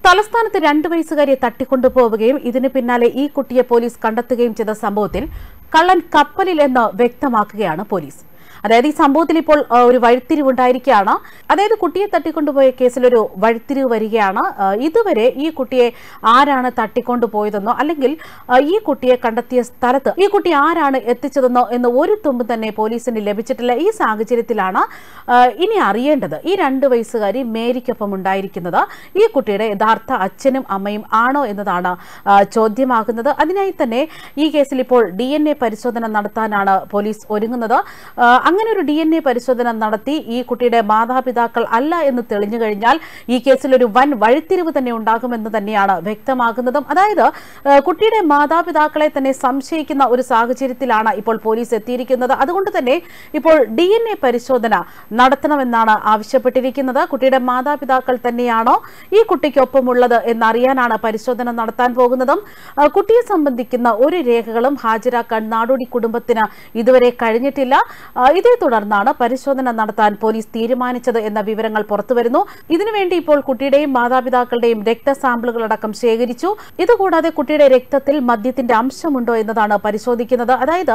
തലസ്ഥാനത്ത് 2 വയസ്സുകാരിയെ തട്ടിക്കൊണ്ടുപോവുകയും ഇതിന് പിന്നാലെ ഈ കുട്ടിയെ പോലീസ് കണ്ടെത്തുകയും ചെയ്ത സംഭവത്തിൽ കള്ളൻ കപ്പലിൽ എന്ന് വ്യക്തമാക്കുകയാണ് പോലീസ്. അതായത് ഈ സംഭവത്തിൽ ഇപ്പോൾ ഒരു വഴിത്തിരിവുണ്ടായിരിക്കുകയാണ്. അതായത് കുട്ടിയെ തട്ടിക്കൊണ്ടുപോയ കേസിൽ ഒരു വഴിത്തിരിവ് വരികയാണ്. ഇതുവരെ ഈ കുട്ടിയെ ആരാണ് തട്ടിക്കൊണ്ടുപോയതെന്നോ അല്ലെങ്കിൽ ഈ കുട്ടിയെ കണ്ടെത്തിയ സ്ഥലത്ത് ഈ കുട്ടി ആരാണ് എത്തിച്ചതെന്നോ എന്ന് ഒരു തുമ്പ് തന്നെ പോലീസിന് ലഭിച്ചിട്ടില്ല. ഈ സാഹചര്യത്തിലാണ് ഇനി അറിയേണ്ടത് ഈ 2 വയസ്സുകാരി മേരിക്കൊപ്പം ഉണ്ടായിരിക്കുന്നത് ഈ കുട്ടിയുടെ യഥാർത്ഥ അച്ഛനും അമ്മയും ആണോ എന്നതാണ് ചോദ്യമാകുന്നത്. അതിനായി തന്നെ ഈ കേസിൽ ഇപ്പോൾ DNA പരിശോധന നടത്താനാണ് പോലീസ് ഒരുങ്ങുന്നത്. അങ്ങനെ ഒരു DNA പരിശോധന നടത്തി ഈ കുട്ടിയുടെ മാതാപിതാക്കൾ അല്ല എന്ന് തെളിഞ്ഞു കഴിഞ്ഞാൽ ഈ കേസിൽ ഒരു വൻ വഴിത്തിരിവ് തന്നെ ഉണ്ടാകുമെന്ന് തന്നെയാണ് വ്യക്തമാകുന്നതും. അതായത് കുട്ടിയുടെ മാതാപിതാക്കളെ തന്നെ സംശയിക്കുന്ന ഒരു സാഹചര്യത്തിലാണ് ഇപ്പോൾ പോലീസ് എത്തിയിരിക്കുന്നത്. അതുകൊണ്ട് തന്നെ ഇപ്പോൾ DNA പരിശോധന നടത്തണമെന്നാണ് ആവശ്യപ്പെട്ടിരിക്കുന്നത്. കുട്ടിയുടെ മാതാപിതാക്കൾ തന്നെയാണോ ഈ കുട്ടിക്കൊപ്പമുള്ളത് എന്നറിയാനാണ് പരിശോധന നടത്താൻ പോകുന്നതും. കുട്ടിയെ സംബന്ധിക്കുന്ന ഒരു രേഖകളും ഹാജരാക്കാൻ നാടോടി കുടുംബത്തിന് ഇതുവരെ കഴിഞ്ഞിട്ടില്ല. ഇതേ തുടർന്നാണ് പരിശോധന നടത്താൻ പോലീസ് തീരുമാനിച്ചത് എന്ന വിവരങ്ങൾ പുറത്തുവരുന്നു. ഇതിനുവേണ്ടി ഇപ്പോൾ കുട്ടിയുടെയും മാതാപിതാക്കളുടെയും രക്തസാമ്പിളുകളടക്കം ശേഖരിച്ചു. ഇതുകൂടാതെ കുട്ടിയുടെ രക്തത്തിൽ മദ്യത്തിന്റെ അംശമുണ്ടോ എന്നതാണ് പരിശോധിക്കുന്നത്. അതായത്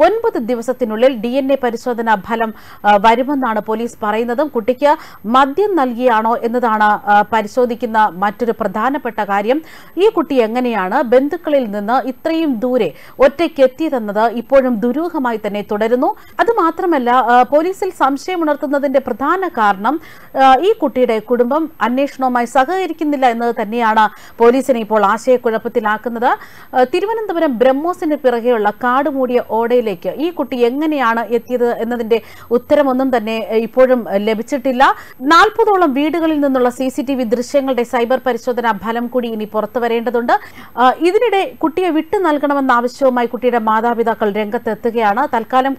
9 ദിവസത്തിനുള്ളിൽ DNA പരിശോധന ഫലം വരുമെന്നാണ് പോലീസ് പറയുന്നതും. കുട്ടിക്ക് മദ്യം നൽകിയാണോ എന്നതാണ് പരിശോധിക്കുന്ന മറ്റൊരു പ്രധാനപ്പെട്ട കാര്യം. ഈ കുട്ടി എങ്ങനെയാണ് ബന്ധുക്കളിൽ നിന്ന് ഇത്രയും ദൂരെ ഒറ്റയ്ക്ക് എത്തിയതെന്നത് ഇപ്പോഴും ദുരൂഹമായി തന്നെ തുടരുന്നു. അത് മാത്രമല്ല പോലീസിൽ സംശയമുണർത്തുന്നതിന്റെ പ്രധാന കാരണം ഈ കുട്ടിയുടെ കുടുംബം അന്വേഷണവുമായി സഹകരിക്കുന്നില്ല എന്നത് തന്നെയാണ് പോലീസിനെ ഇപ്പോൾ ആശയക്കുഴപ്പത്തിലാക്കുന്നത്. തിരുവനന്തപുരം ബ്രഹ്മോസിന് പിറകെയുള്ള കാടുമൂടിയ ഓടയിലേക്ക് ഈ കുട്ടി എങ്ങനെയാണ് എത്തിയത് എന്നതിന്റെ ഉത്തരമൊന്നും തന്നെ ഇപ്പോഴും ലഭിച്ചിട്ടില്ല. 40ഓളം വീടുകളിൽ നിന്നുള്ള CCTV ദൃശ്യങ്ങളുടെ സൈബർ പരിശോധന ഫലം കൂടി ഇനി പുറത്തു വരേണ്ടതുണ്ട്. ഇതിനിടെ കുട്ടിയെ വിട്ടു നൽകണമെന്ന ആവശ്യവുമായി കുട്ടിയുടെ മാതാപിതാക്കൾ രംഗത്തെത്തുകയാണ്. തൽക്കാലം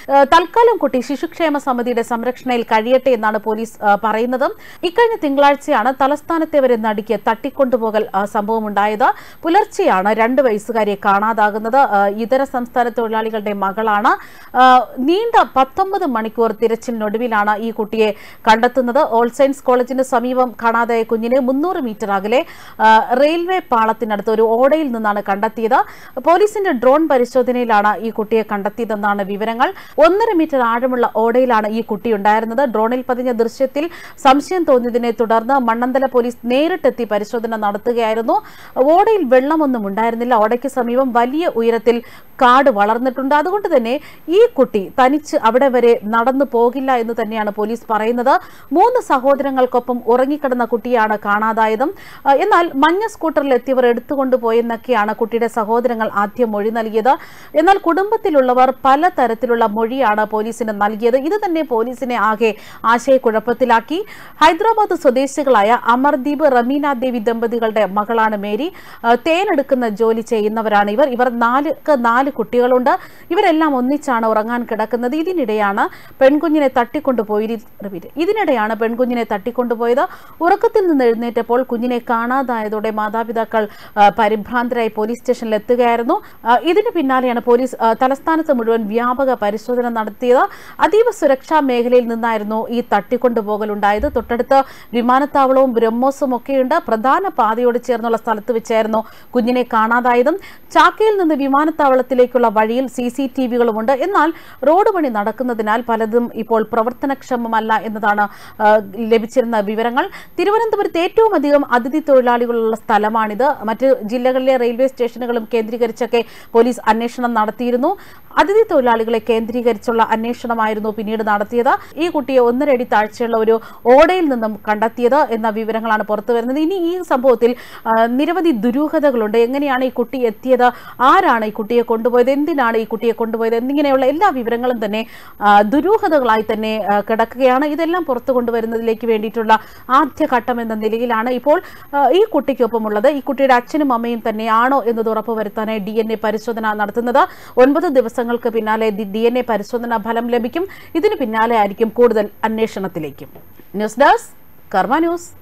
കുട്ടി ശിശുക്ഷേമ സമിതിയുടെ സംരക്ഷണയിൽ കഴിയട്ടെ എന്നാണ് പോലീസ് പറയുന്നത്. ഇക്കഴിഞ്ഞ തിങ്കളാഴ്ചയാണ് തലസ്ഥാനത്തെ വരെ നടുക്കിയ തട്ടിക്കൊണ്ടുപോകൽ സംഭവം ഉണ്ടായത്. പുലർച്ചെയാണ് 2 വയസ്സുകാരിയെ കാണാതാകുന്നത്. ഇതര സംസ്ഥാന തൊഴിലാളികളുടെ മകളാണ്. നീണ്ട 19 മണിക്കൂർ തിരച്ചിലിനൊടുവിലാണ് ഈ കുട്ടിയെ കണ്ടെത്തുന്നത്. ഓൾ സയൻസ് കോളേജിന് സമീപം കാണാതായ കുഞ്ഞിനെ 300 മീറ്റർ അകലെ റെയിൽവേ പാളത്തിനടുത്ത് ഒരു ഓടയിൽ നിന്നാണ് കണ്ടെത്തിയത്. പോലീസിന്റെ ഡ്രോൺ പരിശോധനയിലാണ് ഈ കുട്ടിയെ കണ്ടെത്തിയതെന്നാണ് വിവരങ്ങൾ. 1.5 മീറ്റർ ആഴമുള്ള ഓടയിലാണ് ഈ കുട്ടി ഉണ്ടായിരുന്നത്. ഡ്രോണിൽ പതിഞ്ഞ ദൃശ്യത്തിൽ സംശയം തോന്നിയതിനെ തുടർന്ന് മണ്ണന്തല പോലീസ് നേരിട്ടെത്തി പരിശോധന നടത്തുകയായിരുന്നു. ഓടയിൽ വെള്ളമൊന്നും ഉണ്ടായിരുന്നില്ല. ഓടയ്ക്ക് സമീപം വലിയ ഉയരത്തിൽ കാട് വളർന്നിട്ടുണ്ട്. അതുകൊണ്ട് തന്നെ ഈ കുട്ടി തനിച്ച് അവിടെ വരെ നടന്നു പോകില്ല എന്ന് തന്നെയാണ് പോലീസ് പറയുന്നത്. 3 സഹോദരങ്ങൾക്കൊപ്പം ഉറങ്ങിക്കിടന്ന കുട്ടിയാണ് കാണാതായതും. എന്നാൽ മഞ്ഞ സ്കൂട്ടറിൽ എത്തിയവർ എടുത്തുകൊണ്ടുപോയെന്നൊക്കെയാണ് കുട്ടിയുടെ സഹോദരങ്ങൾ ആദ്യം മൊഴി നൽകിയത്. എന്നാൽ കുടുംബത്തിലുള്ളവർ പലതരത്തിലുള്ള മൊഴിയാണ് പോലീസിന് നൽകിയത്. ഇത് തന്നെ പോലീസിനെ ആകെ ആശയക്കുഴപ്പത്തിലാക്കി. ഹൈദരാബാദ് സ്വദേശികളായ അമർദീപ് റമീന ദേവി ദമ്പതികളുടെ മകളാണ് മേരി. തേനെടുക്കുന്ന ജോലി ചെയ്യുന്നവരാണ് ഇവർ. 4 കുട്ടികളുണ്ട്. ഇവരെല്ലാം ഒന്നിച്ചാണ് ഉറങ്ങാൻ കിടക്കുന്നത്. ഇതിനിടെയാണ് പെൺകുഞ്ഞിനെ തട്ടിക്കൊണ്ടുപോയത്. ഉറക്കത്തിൽ നിന്ന് എഴുന്നേറ്റപ്പോൾ കുഞ്ഞിനെ കാണാതായതോടെ മാതാപിതാക്കൾ പരിഭ്രാന്തരായി പോലീസ് സ്റ്റേഷനിൽ എത്തുകയായിരുന്നു. ഇതിന് പിന്നാലെയാണ് പോലീസ് തലസ്ഥാനത്ത് മുഴുവൻ വ്യാപക പരിശോധന നടത്തിയത്. അതീവ സുരക്ഷാ മേഖലയിൽ നിന്നായിരുന്നു ഈ തട്ടിക്കൊണ്ടുപോകലുണ്ടായത്. തൊട്ടടുത്ത് വിമാനത്താവളവും ബ്രഹ്മോസും ഒക്കെയുണ്ട്. പ്രധാന പാതയോട് ചേർന്നുള്ള സ്ഥലത്ത് വെച്ചായിരുന്നു കുഞ്ഞിനെ കാണാതായതും. ചാക്കയിൽ നിന്ന് വിമാനത്താവളത്തിലേക്കുള്ള വഴിയിൽ CCTVകളുമുണ്ട്. എന്നാൽ റോഡ് പണി നടക്കുന്നതിനാൽ പലതും ഇപ്പോൾ പ്രവർത്തനക്ഷമമല്ല എന്നതാണ് ലഭിച്ചിരുന്ന വിവരങ്ങൾ. തിരുവനന്തപുരത്ത് ഏറ്റവും അധികം അതിഥി തൊഴിലാളികളുള്ള സ്ഥലമാണിത്. മറ്റ് ജില്ലകളിലെ റെയിൽവേ സ്റ്റേഷനുകളും കേന്ദ്രീകരിച്ചൊക്കെ പോലീസ് അന്വേഷണം നടത്തിയിരുന്നു. അതിഥി തൊഴിലാളികളെ കേന്ദ്രീകരിച്ചുള്ള അന്വേഷണമായിരുന്നു പിന്നീട് നടത്തിയത്. ഈ കുട്ടിയെ 1.5 അടി താഴ്ചയുള്ള ഒരു ഓടയിൽ നിന്നും കണ്ടെത്തിയത് എന്ന വിവരങ്ങളാണ് പുറത്തു വരുന്നത്. ഇനി ഈ സംഭവത്തിൽ നിരവധി ദുരൂഹതകളുണ്ട്. എങ്ങനെയാണ് ഈ കുട്ടി എത്തിയത്, ആരാണ് ഈ കുട്ടിയെ കൊണ്ടുപോയത്, എന്തിനാണ് ഈ കുട്ടിയെ കൊണ്ടുപോയത് എന്നിങ്ങനെയുള്ള എല്ലാ വിവരങ്ങളും തന്നെ ദുരൂഹതകളായി തന്നെ കിടക്കുകയാണ്. ഇതെല്ലാം പുറത്തു കൊണ്ടുവരുന്നതിലേക്ക് വേണ്ടിയിട്ടുള്ള ആദ്യഘട്ടം എന്ന നിലയിലാണ് ഇപ്പോൾ ഈ കുട്ടിക്കൊപ്പമുള്ളത്. ഈ കുട്ടിയുടെ അച്ഛനും അമ്മയും തന്നെയാണോ എന്നത് ഉറപ്പുവരുത്താനായി DNA പരിശോധന നടത്തുന്നത്. 9 ദിവസങ്ങൾക്ക് പിന്നാലെ DNA പരിശോധനാ ഫലം ലഭിക്കും. ഇതിന് പിന്നാലെ ആയിരിക്കും കൂടുതൽ അന്വേഷണത്തിലേക്കും. News desk Karma news.